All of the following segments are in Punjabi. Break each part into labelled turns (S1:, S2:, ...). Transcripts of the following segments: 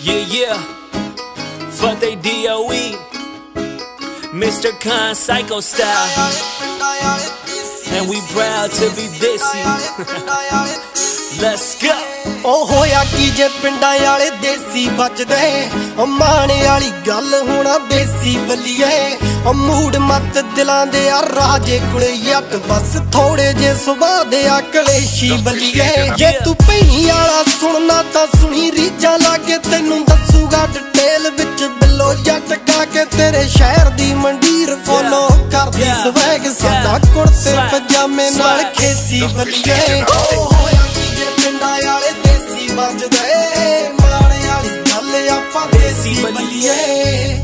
S1: Yeah, Fateh DOE, Mr. Khan Psycho Style, and we proud to be desi. Let's go.
S2: ਉਹ ਹੋਇਆ ਕੀ ਜੇ ਪਿੰਡਾਂ ਵਾਲੇ ਦੇਸੀ ਬਚਦੇ ਮਾਣੇ ਵਾਲੀ ਗੱਲ ਹੋਣਾ ਬੇਸੀ ਬੱਲੀਏ ਮੂਡ ਮੱਤ ਦਿਲਾਂ ਦੇ ਆ ਰਾਜੇ ਕੋਲੇ ਯੱਟ ਬਸ ਥੋੜੇ ਜੇ ਸੁਭਾਅ ਦੇ ਆ ਕਲੇਸ਼ੀ ਬੱਲੀਏ ਜੇ ਤੂੰ ਪੈਣੀ ਵਾਲਾ ਸੁਣਨਾ ਤਾਂ ਸੁਣੀ ਰੀਜਾਂ ਲਾਗੇ ਤੈਨੂੰ ਦੱਸੂਗਾ ਡਿਟੇਲ ਵਿੱਚ ਬਿੱਲੋ ਜੱਟ ਕਾ ਕੇ ਤੇਰੇ ਸ਼ਹਿਰ ਦੀ ਮੰਡੀਰ ਫੋਲੋ ਕਰਦੀ ਸਵੈਗ ਸਾਡਾ ਕੁੜਤੇ ਪਜਾਮੇ ਨਾਲ ਖੇਸੀ ਬੱਲੀਏ ਉਹ ਹੋਇਆ ਕੀ ਜੇ ਪਿੰਡਾਂ ਵਾਲੇ ਬਚਦੇ ਮਾਣੇ ਵਾਲੀ ਗੱਲ ਆਪਾਂ ਦੇਸੀ ਬੱਲੀਏ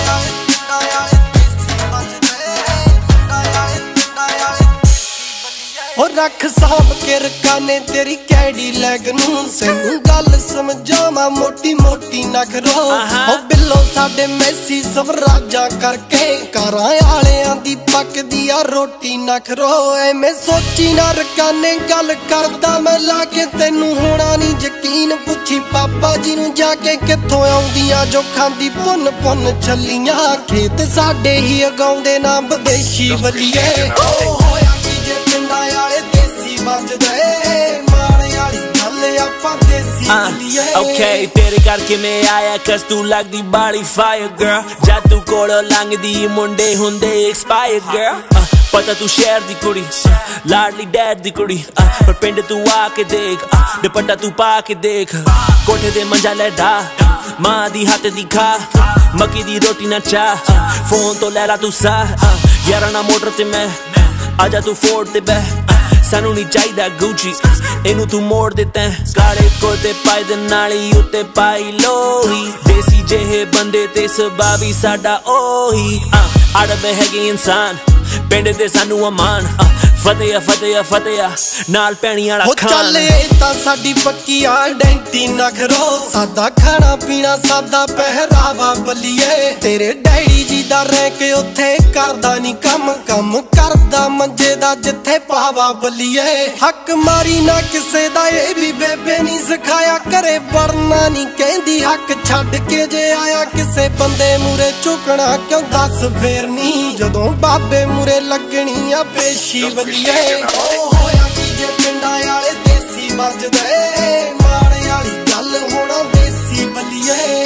S2: ਉਹ ਰੱਖ ਸਾਂਭ ਕੇ ਰਕਾਨੇ ਤੇਰੀ ਕੈਡੀ ਲੈਗ ਨੂੰ ਸੈਨੂੰ ਗੱਲ ਸਮਝਾਵਾਂ ਮੋਟੀ ਮੋਟੀ ਨਾ ਕਰੋ ਉਹ ਬਿੱਲੋ ਸਾਡੇ ਮੈਸੀ ਸਵਰਾਜਾਂ ਕਰਕੇ ਘਰਾਂ ਵਾਲਿਆਂ ਦੀ ਪੱਕਦੀ ਆ ਰੋਟੀ ਨਾ ਕਰੋ ਐਵੇਂ ਸੋਚੀ ਨਾ ਰਕਾਨੇ ਗੱਲ ਕਰਦਾ ਮੈਂ ਲਾ ਕੇ ਤੈਨੂੰ ਹੋਣਾ ਨਹੀਂ ਯਕੀਨ ਪੁੱਛੀ ਪਾਪਾ ਜੀ ਨੂੰ ਜਾ ਕੇ ਕਿੱਥੋਂ ਆਉਂਦੀਆਂ ਜੋ ਖਾਂਦੀ ਪੁੰਨ ਪੁੰਨ ਚੱਲੀਆਂ ਖੇਤ ਸਾਡੇ ਹੀ ਉਗਾਉਂਦੇ ਨਾ ਵਿਦੇਸ਼ੀ ਬੱਲੀਏ ਉਹ ਹੋਇਆ ਕੀ ਜੇ ਪਿੰਡਾਂ ਵਾਲੇ ਦੇਸੀ ਬਚਦੇ ਮਾਣੇ ਵਾਲੀ ਗੱਲ ਆਪਾਂ ਦੇਸੀ ਬੱਲੀਏ
S1: Okay, ਤੇਰੇ ਕਰਕੇ ਮੈਂ ਆਇਆ ਕਸ ਤੂੰ ਲੱਗਦੀ ਬਾੜੀ ਫਾਇਰ girl ਜਦ ਤੂੰ ਕੋਲੋਂ ਲੰਘਦੀ ਮੁੰਡੇ ਹੁੰਦੇ expired girl ਪਤਾ ਤੂੰ ਸ਼ਹਿਰ ਦੀ ਕੁੜੀ ਲਾਡਲੀ ਡੈਡ ਦੀ ਕੁੜੀ ਪਰ ਪਿੰਡ ਤੂੰ ਆ ਕੇ ਦੇਖ ਦੁਪੱਟਾ ਤੂੰ ਪਾ ਕੇ ਦੇਖ ਕੋਠੇ ਤੇ ਮੰਜਾ ਲੈ ਢਾ ਮਾਂ ਦੀ ਹੱਥ ਦੀ ਖਾ ਮੱਕੀ ਦੀ ਰੋਟੀ ਨਾ ਚਾਹ ਫੋਨ ਤੋਂ ਲੈ ਲਾ ਤੂੰ ਸਾਹ ਯਾਰਾਂ ਨਾ ਮੋਟਰ ਤੇ ਮੈਂ ਆਜਾ ਤੂੰ ਫੋਰਡ ਤੇ ਬਹਿ ਸਾਨੂੰ ਨਹੀਂ ਚਾਹੀਦਾ ਗੁੱਚੀ ਇਹਨੂੰ ਤੂੰ ਮੋੜ ਦੇ ਤੈਂ ਕਾਲੇ ਕੋਤੇ ਪਾਈ ਦੇ ਨਾਲੀ ਉੱਤੇ ਪਾਈ ਲੋਹੀ ਦੇਸੀ ਜਿਹੇ ਬੰਦੇ ਤੇ ਸੁਭਾਅ ਵੀ ਸਾਡਾ ਉਹੀ ਅੜਬੇ ਹੈਗੇ ਇਨਸਾਨ ਪਿੰਡ ਦੇ ਸਾਨੂੰ ਅਮਾਨ ਫਤਿਹ ਫਤਿਹ ਫਤਿਹ ਨਾਲ ਪੈਣੀ ਵਾਲਾ ਖਾਨ
S2: ਚੱਲੇ ਤਾਂ ਸਾਡੀ ਪੱਕੀ ਆਇਡੈਂਟੀ ਨਾ ਕਰੋ ਸਾਦਾ ਖਾਣਾ ਪੀਣਾ ਸਾਦਾ ਪਹਿਰਾਵਾ ਬੱਲੀਏ ਤੇਰੇ ਡੈਡੀ ਜੀ ਦਾ ਰਹਿ ਕੇ ਉੱਥੇ ਕਰਦਾ ਨਹੀਂ ਕੰਮ ਕਰਦਾ ਮੰਜੇ ਦਾ ਜਿੱਥੇ ਪਾਵਾ ਬੱਲੀਏ ਹੱਕ ਮਾਰੀ ਨਾ ਕਿਸੇ ਦਾ ਇਹ ਵੀ ਬੇਬੇ ਨਹੀਂ ਸਿਖਾਇਆ ਘਰੇ ਵੜਨਾ ਨਹੀਂ ਕਹਿੰਦੀ ਹੱਕ ਛੱਡ ਕੇ ਜੇ ਆਇਆ ਕਿਸੇ ਬੰਦੇ ਮੂਰੇ ਝੁਕਣਾ ਕਿਉਂ ਦੱਸ ਫੇਰ ਨਹੀਂ ਜਦੋਂ ਬਾਬੇ ਮੂਰੇ ਲੱਗਣੀ ਆ ਪੇਸ਼ੀ ਬੱਲੀਏ ਉਹ ਹੋਇਆ ਕੀ ਜੇ ਪਿੰਡਾਂ ਵਾਲੇ ਦੇਸੀ ਬਚਦੇ ਮਾਣੇ ਵਾਲੀ ਗੱਲ ਹੋਣਾ ਦੇਸੀ ਬੱਲੀਏ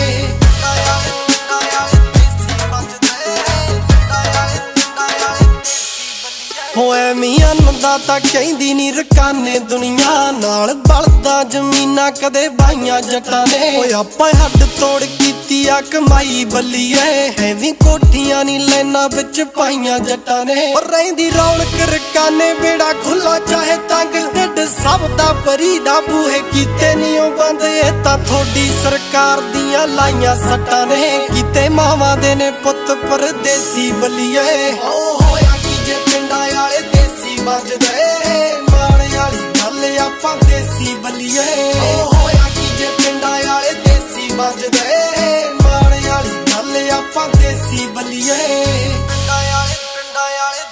S2: ਹੋਏ ਮੀਆਂ ਨੰਦਾ ਤਾਂ ਕਹਿੰਦੀ ਨੀ ਰਕਾਨੇ ਦੁਨੀਆ ਨਾਲ ਬਲਦਾ ਜ਼ਮੀਨਾਂ ਕਦੇ ਬਾਈਆਂ ਜੱਟਾਂ ਨੇ ਓਏ ਆਪਾਂ ਹੱਡ ਤੋੜ ਕੀਤੀ ਆ ਕਮਾਈ ਬੱਲੀਏ ਐਵੇਂ ਕੋਠੀਆਂ ਨੀ ਲੈਣਾ ਵਿੱਚ ਪਾਈਆਂ ਜੱਟਾਂ ਨੇ ਓ ਰਹਿੰਦੀ ਰੌਣਕ ਰਕਾਨੇ ਬੇੜਾ ਖੁੱਲਾ ਚਾਹੇ ਤੰਗ ਢਿੱਡ ਸਭ ਦਾ ਪਰੀ ਦਾ ਬੂਹੇ ਕੀਤੇ ਨੀ ਉਹ ਬੰਦ ਇਹ ਤਾਂ ਥੋੜੀ ਸਰਕਾਰ ਦੀਆਂ ਲਾਈਆਂ ਸੱਟਾਂ ਨੇ ਕੀਤੇ ਮਾਵਾਂ ਦੇ ਨੇ ਪੁੱਤ ਪਰਦੇਸੀ ਬੱਲੀਏ ਓ ਹੋਇਆ ਕੀ ਜੇ ਪਿੰਡਾਂ ਵਾਲੇ ਦੇਸੀ ਬਚਦੇ ਮਾਣੇ ਵਾਲੀ ਗੱਲ ਆਪਾਂ ਦੇਸੀ ਬੱਲੀਏ ਉਹ ਹੋਇਆ ਕੀ ਜੇ ਪਿੰਡਾਂ ਵਾਲੇ ਦੇਸੀ ਬਚਦੇ ਮਾਣੇ ਵਾਲੀ ਗੱਲ ਆਪਾਂ ਦੇਸੀ ਬੱਲੀਏ ਪਿੰਡਾਂ ਵਾਲੇ